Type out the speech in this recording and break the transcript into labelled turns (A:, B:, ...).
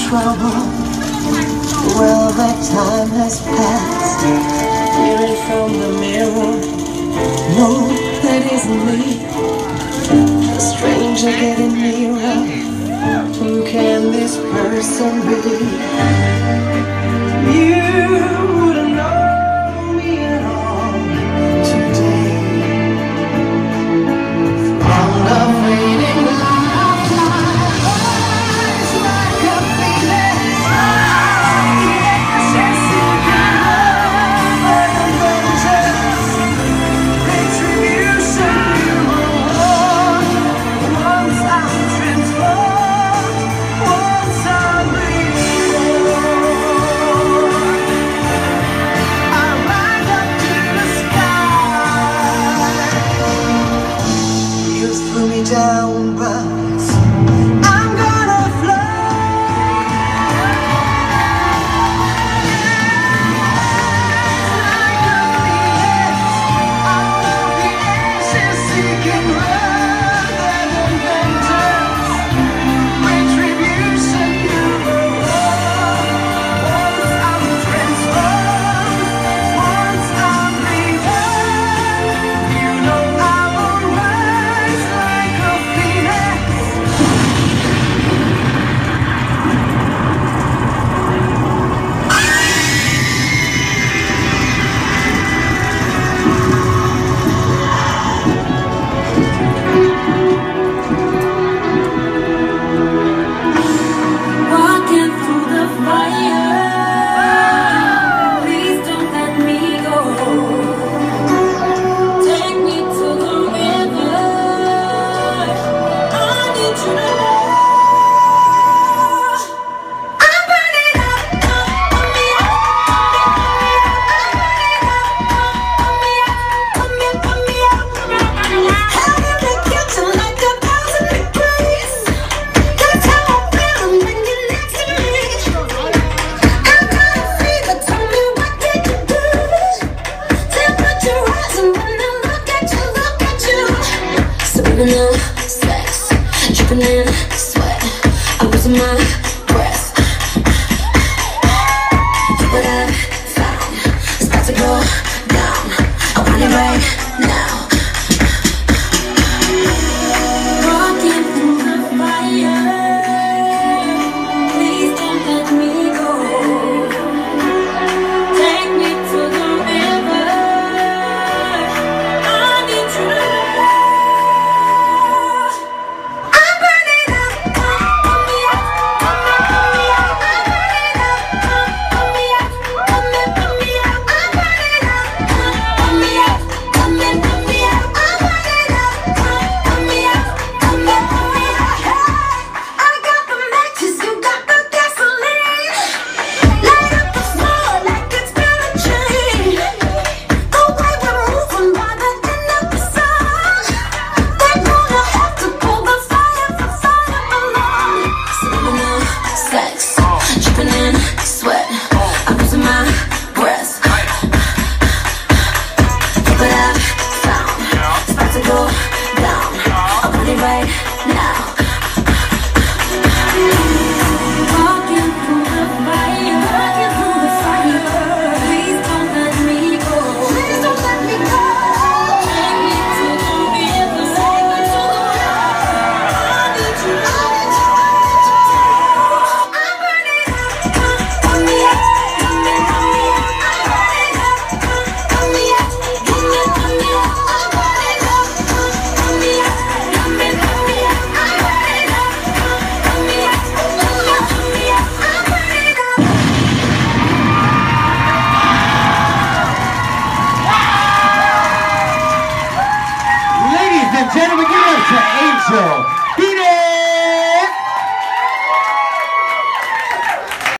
A: trouble. Well, that time has passed. Peering from the mirror. No, that isn't me. A stranger getting nearer. Who can this person be? You wouldn't know me at all today. From the fading light, eyes like a phoenix. Yes, yes, love and vengeance, retribution you want. Once I'm transformed, once I'm reborn, I rise up to the sky. You threw me down, but I'm gonna fly like a phoenix out of the ashes, seeking love and vengeance, retribution you want. Once I'm transformed, once I'm reborn, you know I will rise like a phoenix. Walking through the fire, please don't let me go. Take me to the river, I need you to know. I'm burning up, put me up, put me up, put me up. Having the kitchen like 1,000 degrees. That's how I'm feeling when you're next to me. I got a fever, tell me what did you do? Temperature rising when I look at you, look at you. Subliminal sex, dripping in sweat. I'm losing my breath. Look what I've found, it's about to go down. I want it right now. Walking through the fire, please don't let me go. Take me to the river, I need you to know. I'm burning up, put me up, put me up. I'm burning up, put me up, put me up. I'm burning up, put me up, put me up. I'm burning up, put me up, put me up. Hey, I got the matches, you got the gasoline. Light up the floor like it's been a chain. The way we're moving by the end of the song, they're gonna have to pull the fire along. Subliminal sex, dripping in sweat. I'm losing my breath. Look what I've found, it's about to go down. I want it right now.